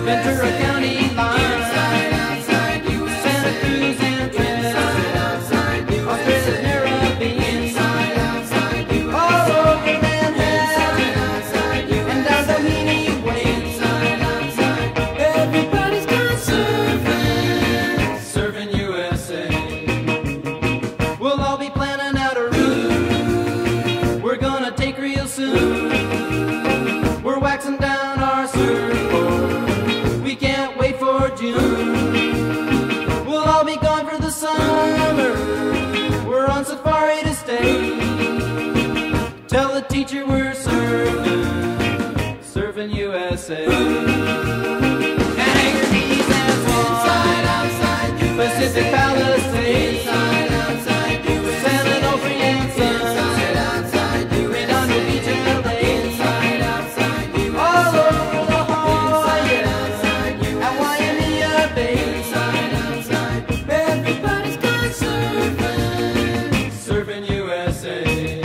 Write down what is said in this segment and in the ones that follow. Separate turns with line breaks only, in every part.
Ventura County line, Santa Cruz and Trent, Australia's Caribbean, all over Manhattan, and down Doheny Way. Everybody's gone surfing, surfing USA. We'll all be planning out a route we're gonna take real soon. We're waxing down our surfboard, we can't wait for June. We'll all be gone for the summer, we're on safari to stay. Tell the teacher we're surfing, surfing USA. Hangar Keys and Inside, outside, Pacific Palisades, inside, outside, San Onofre and Sons, inside, outside, Redondo Beach and LA, inside, outside, all over La Jolla, at Waimea Bay, inside, outside, everybody's gone surfing, surfing USA.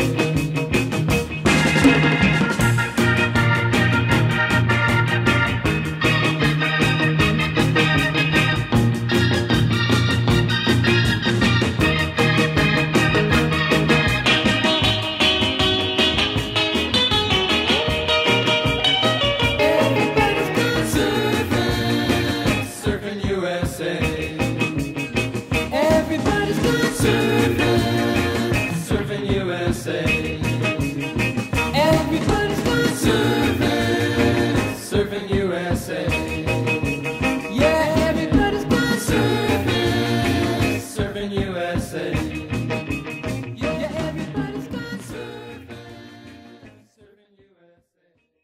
Everybody's gone surfing, surfing USA. Everybody's gone surfing, surfing USA. Yeah, everybody's gone surfing, surfing USA. Yeah, everybody's gone surfing, surfing USA.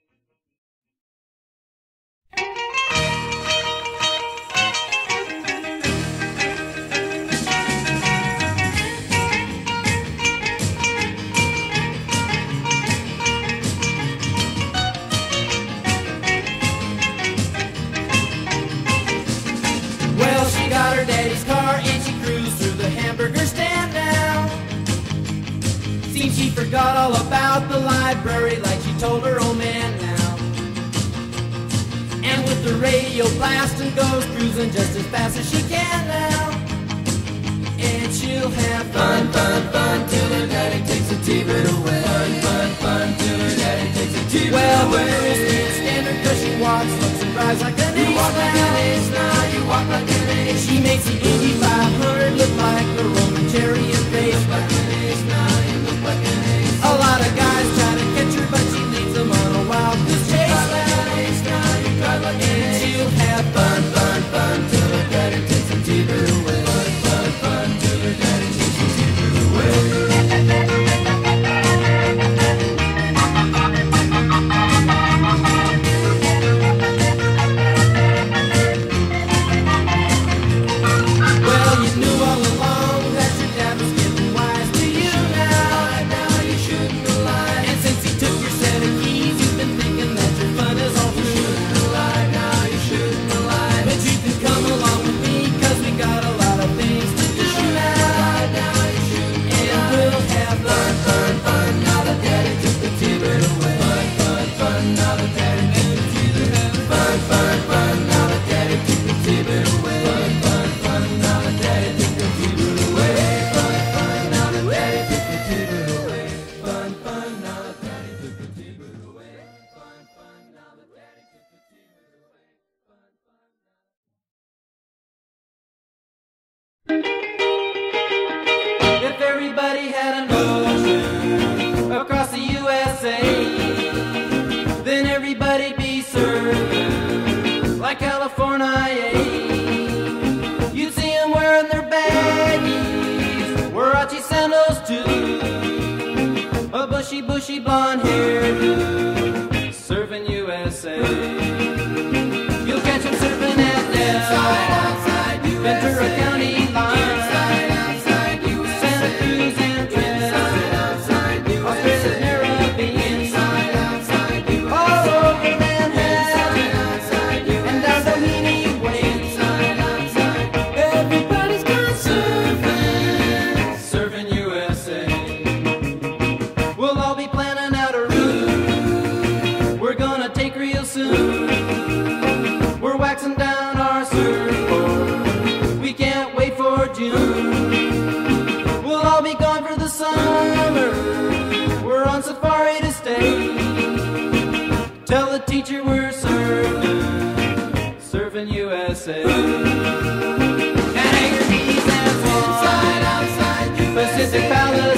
Well, she got her daddy's car and she cruised through the hamburger stand now. Seems she forgot all about the library like she told her old man now. And with the radio blasting goes cruising just as fast as she can now. And she'll have fun, fun, fun till her daddy takes a T-bird away. Fun, fun, fun till her daddy takes a T-bird away. Well, the girl can't stand her 'cause she walks, looks and drives like an ace. You walk like an ace now, you walk like an ace. She makes the Indy 500 look like a Roman chariot race. You look like an ace now, you look like an ace. A lot of guys try to catch her, but she leads them on a wild goose chase. You drive like an ace now, you drive like an ace. She'll have fun, fun, fun till her daddy takes a T-bird away. Fun, fun, fun till her daddy takes a T-bird away. Well, you knew all along that your dad was getting wise to you now. Now you shouldn't have lied. And since he took your set of keys, you've been thinking that your fun is all through. You shouldn't have lied. Now you shouldn't have lied. But you can come along with me 'cause we got a lot of things to do now. Now you shouldn't have lied. And we'll have fun, fun, fun. Now that daddy took the T-bird away. Fun, fun, fun. Now that daddy took the T-bird away. Fun, fun, fun. Now that daddy took the T-bird away. Fun, fun, fun. Now that daddy took the T-bird away. Fun, fun. Now that daddy took the T-bird away. Fun, fun. Now that daddy took the T-bird away. Fun, fun. Now that daddy took the T-bird away. Fun, fun. If everybody had an ocean across the USA, then everybody'd be surfing like California. You'd see them wearing their baggies, Warachi sandals too, a bushy, bushy blonde hairdo, surfing USA. You'll catch them surfing at Del, Ventura County line, Santa Cruz and Trent, Australia's Caribbean, all over Manhattan, and down Doheny Way. Everybody's gone surfing, surfing USA. We'll all be planning out a route we're gonna take real soon. surfing USA. And Anchor Keys and inside, outside, Pacific Palace.